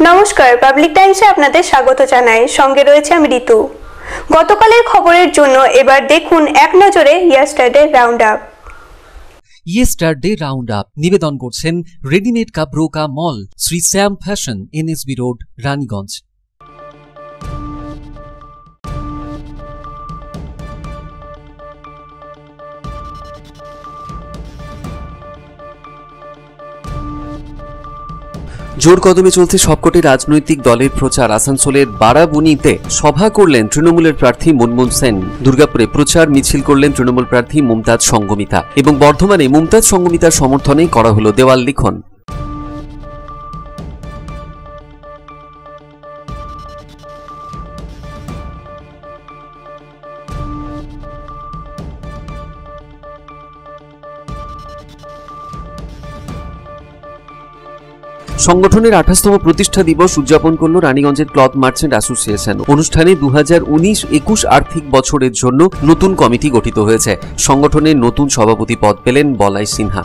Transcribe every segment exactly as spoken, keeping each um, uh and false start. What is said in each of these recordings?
নমস্কার, পাবলিক টাইমসে আপনাদের স্বাগত জানাই। সঙ্গে রয়েছে আমি ঋতু। গতকালের খবরের জন্য এবার দেখুন এক নজরে yesterday round up. Yesterday round up নিবেদন করছেন রেডিমেড কাপড়োকা mall, Shri Shyam fashion, NSB road, Raniganj. জোর কদমে চলছে সবকটি রাজনৈতিক দলের প্রচার। আসানসোলের বারাবণীতে সভা করলেন তৃণমূলের প্রার্থী মনমোহন সেন। দুর্গাপুরে প্রচার মিছিল করলেন তৃণমূল প্রার্থী মুমতাজ সঙ্গমিতা এবং বর্ধমানে মুমতাজ সঙ্গমিতার সমর্থনে করা হলো দেওয়াল লিখন। সংগঠনের আঠাশতম প্রতিষ্ঠা দিবস উদযাপন করল রানীগঞ্জের ক্লথ মার্চেন্ট অ্যাসোসিয়েশন। অনুষ্ঠানে দু হাজার উনিশ একুশ আর্থিক বছরের জন্য নতুন কমিটি গঠিত হয়েছে। সংগঠনের নতুন সভাপতি পদ পেলেন বলাই সিনহা।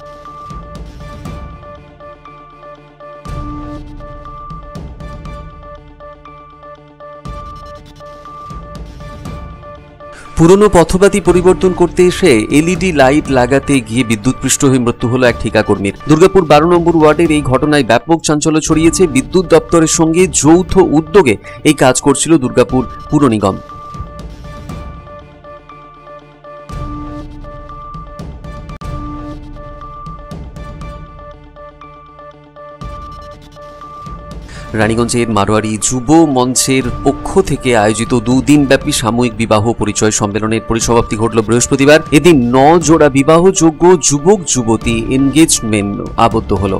পুরনো পথবাতি পরিবর্তন করতে এসে এলইডি লাইট লাগাতে গিয়ে বিদ্যুৎপৃষ্ট হয়ে মৃত্যু হলো এক ঠিকাকর্মীর। দুর্গাপুর বারো নম্বর ওয়ার্ডের এই ঘটনায় ব্যাপক চাঞ্চল্য ছড়িয়েছে। বিদ্যুৎ দপ্তরের সঙ্গে যৌথ উদ্যোগে এই কাজ করছিল দুর্গাপুর পুর নিগম। রানীগঞ্জের মারোয়ারি যুব মঞ্চের পক্ষ থেকে আয়োজিত দুদিনব্যাপী সাময়িক বিবাহ পরিচয় সম্মেলনের পরিসমাপ্তি ঘটল বৃহস্পতিবার। এদিন ন জোড়া বিবাহযোগ্য যুবক যুবতী এনগেজমেন্ট আবদ্ধ হল।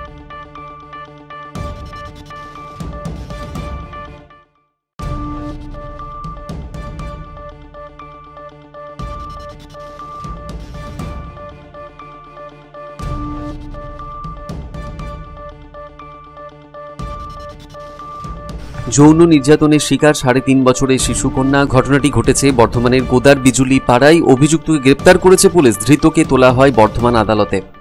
যৌন নির্যাতনের শিকার সাড়ে তিন বছরের শিশুকন্যা। ঘটনাটি ঘটেছে বর্ধমানের গোদার বিজুলি পাড়ায়। অভিযুক্তকে গ্রেপ্তার করেছে পুলিশ। ধৃতকে তোলা হয় বর্ধমান আদালতে।